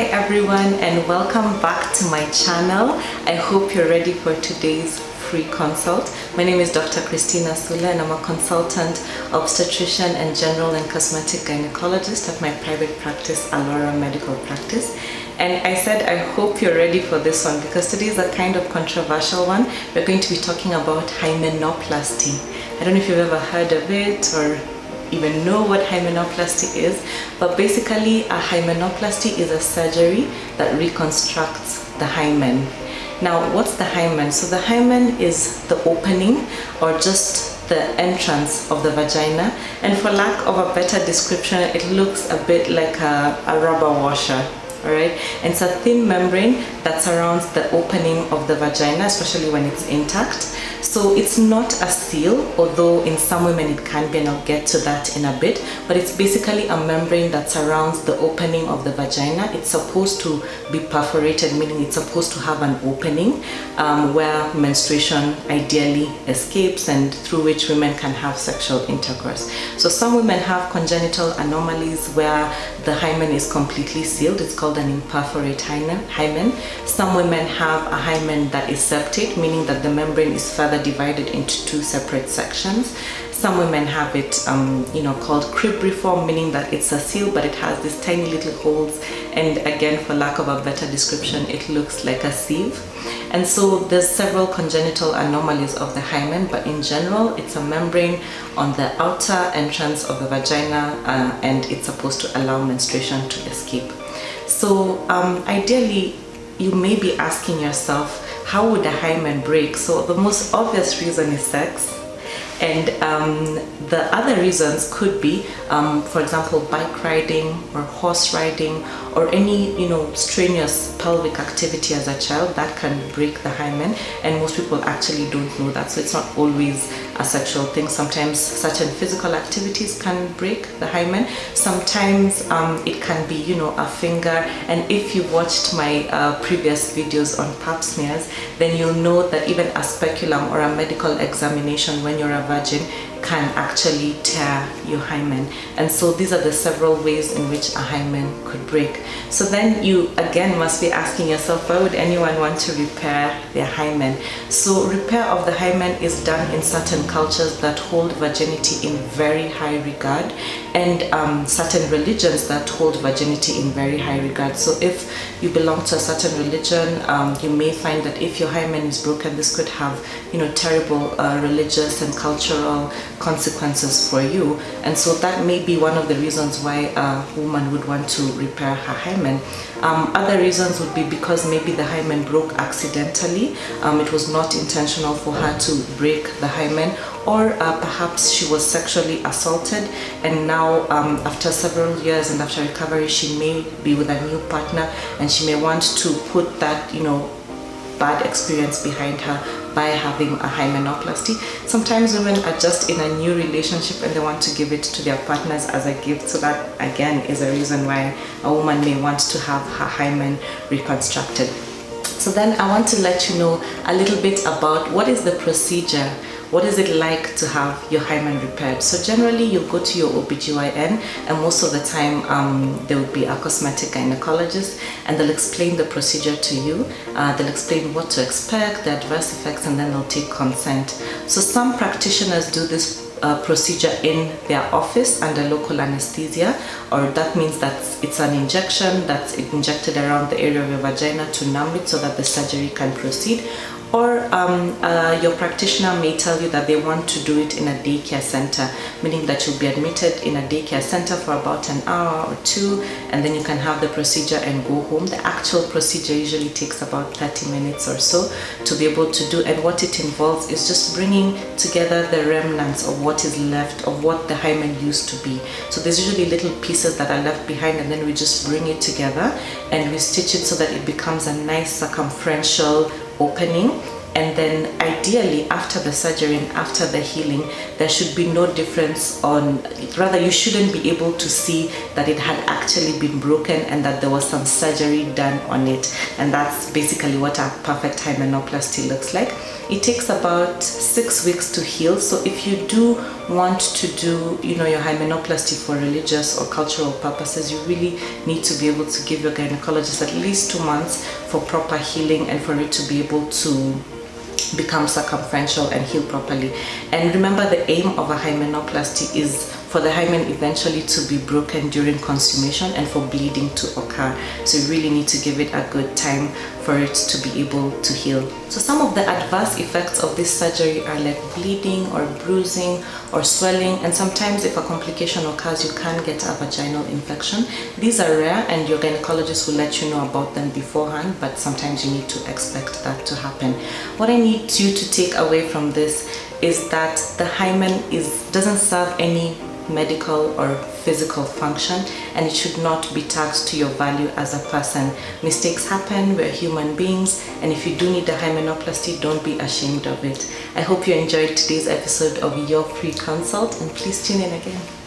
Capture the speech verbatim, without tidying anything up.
everyone, and welcome back to my channel. I hope you're ready for today's free consult. My name is Doctor Christina Sula and I'm a consultant, obstetrician and general and cosmetic gynecologist at my private practice, Alora Medical Practice. And I said I hope you're ready for this one because today is a kind of controversial one. We're going to be talking about hymenoplasty. I don't know if you've ever heard of it or even know what hymenoplasty is, but basically a hymenoplasty is a surgery that reconstructs the hymen. Now, what's the hymen? So the hymen is the opening or just the entrance of the vagina, and for lack of a better description, it looks a bit like a, a rubber washer. Alright, and it's a thin membrane that surrounds the opening of the vagina, especially when it's intact. So it's not a seal, although in some women it can be, and I'll get to that in a bit, but it's basically a membrane that surrounds the opening of the vagina. It's supposed to be perforated, meaning it's supposed to have an opening um, where menstruation ideally escapes and through which women can have sexual intercourse. So some women have congenital anomalies where the hymen is completely sealed. It's called an imperforate hymen. Some women have a hymen that is septate, meaning that the membrane is further divided into two separate sections. Some women have it, um, you know, called cribriform, meaning that it's a seal, but it has these tiny little holes. And again, for lack of a better description, it looks like a sieve. And so there's several congenital anomalies of the hymen, but in general, it's a membrane on the outer entrance of the vagina, uh, and it's supposed to allow menstruation to escape. So um, ideally, you may be asking yourself, how would a hymen break? So the most obvious reason is sex. And um, the other reasons could be, um, for example, bike riding or horse riding or any, you know, strenuous pelvic activity as a child that can break the hymen. And most people actually don't know that. So it's not always a sexual thing. Sometimes certain physical activities can break the hymen. Sometimes um, it can be, you know, a finger. And if you watched my uh, previous videos on pap smears, then you'll know that even a speculum or a medical examination when you're a virgin can actually tear your hymen. And so these are the several ways in which a hymen could break. So then you again must be asking yourself, why would anyone want to repair their hymen? So repair of the hymen is done in certain cultures that hold virginity in very high regard, and um, certain religions that hold virginity in very high regard. So if you belong to a certain religion, um, you may find that if your hymen is broken, this could have, you know, terrible uh, religious and cultural consequences for you. And so that may be one of the reasons why a woman would want to repair her hymen. Um, other reasons would be because maybe the hymen broke accidentally. Um, it was not intentional for her to break the hymen, or uh, perhaps she was sexually assaulted, and now um, after several years and after recovery, she may be with a new partner and she may want to put that, you know, bad experience behind her by having a hymenoplasty. Sometimes women are just in a new relationship and they want to give it to their partners as a gift. So that again is a reason why a woman may want to have her hymen reconstructed. So then I want to let you know a little bit about what is the procedure. What is it like to have your hymen repaired? So generally you'll go to your O B G Y N, and most of the time um, there will be a cosmetic gynecologist, and they'll explain the procedure to you. Uh, they'll explain what to expect, the adverse effects, and then they'll take consent. So some practitioners do this Uh, procedure in their office under local anesthesia, or that means that it's an injection that's injected around the area of your vagina to numb it so that the surgery can proceed. Or um, uh, your practitioner may tell you that they want to do it in a daycare center, meaning that you'll be admitted in a daycare center for about an hour or two, and then you can have the procedure and go home. The actual procedure usually takes about thirty minutes or so to be able to do, and what it involves is just bringing together the remnants of what is left of what the hymen used to be. So there's usually little pieces that are left behind, and then we just bring it together and we stitch it so that it becomes a nice circumferential opening. And then ideally after the surgery and after the healing, there should be no difference on, rather you shouldn't be able to see that it had actually been broken and that there was some surgery done on it. And that's basically what a perfect hymenoplasty looks like. It takes about six weeks to heal. So if you do want to do, you know, your hymenoplasty for religious or cultural purposes, you really need to be able to give your gynecologist at least two months for proper healing and for it to be able to become circumferential and heal properly. And remember, the aim of a hymenoplasty is for the hymen eventually to be broken during consummation and for bleeding to occur. So you really need to give it a good time for it to be able to heal. So some of the adverse effects of this surgery are like bleeding or bruising or swelling, and sometimes if a complication occurs, you can get a vaginal infection. These are rare and your gynecologist will let you know about them beforehand, but sometimes you need to expect that to happen. What I need you to take away from this is that the hymen is doesn't serve any medical or physical function, and it should not be tagged to your value as a person. Mistakes happen, we're human beings, and if you do need a hymenoplasty, don't be ashamed of it. I hope you enjoyed today's episode of Your Free Consult, and please tune in again.